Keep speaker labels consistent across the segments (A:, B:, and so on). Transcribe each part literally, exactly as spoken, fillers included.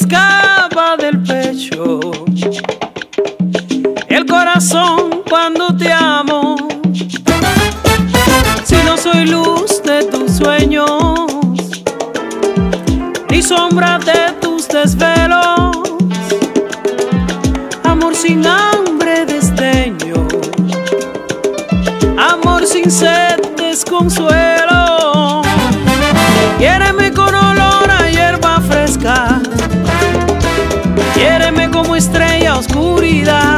A: escapa del pecho. El corazón cuando te amo. Si no soy luz de tus sueños, ni sombra de tus desvelos, amor sin hambre, desdeño, amor sin sed, desconsuelo. Quiéreme con olor a hierba fresca, quiéreme como estrella oscuridad,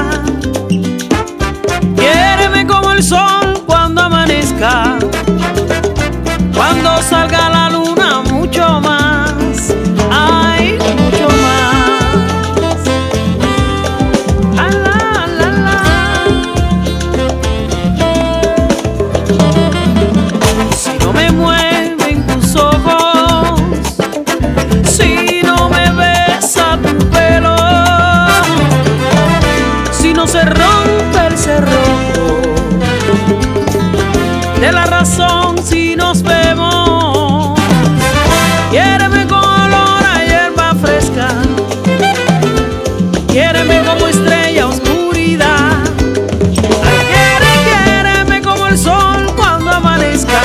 A: quiéreme como el sol cuando amanezca, cuando salga la luna mucho más, ay, mucho más. La, la, la, la. Si no me mueven tus ojos, si no me besa tu pelo, si no se rompe el cerrojo de la razón, si nos vemos, quiéreme con olor a hierba fresca, quiéreme como estrella oscuridad, ay, quiere, quiéreme como el sol cuando amanezca,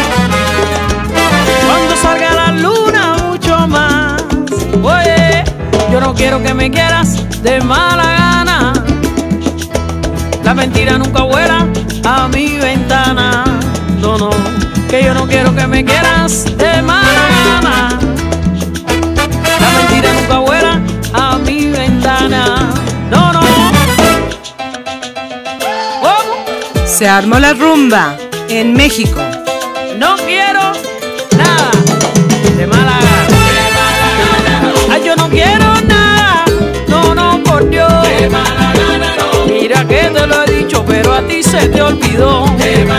A: cuando salga la luna mucho más. Oye, yo no quiero que me quieras de mala gana, la mentira nunca vuela a mi ventana. No, no, que yo no quiero que me quieras de mala gana, la mentira nunca vuela a mi ventana. No, no. ¿Cómo?
B: Se armó la rumba en México.
A: No quiero nada de mala gana. Ay, yo no quiero nada, no, no, por Dios. Mira que te lo he dicho, pero a ti se te olvidó.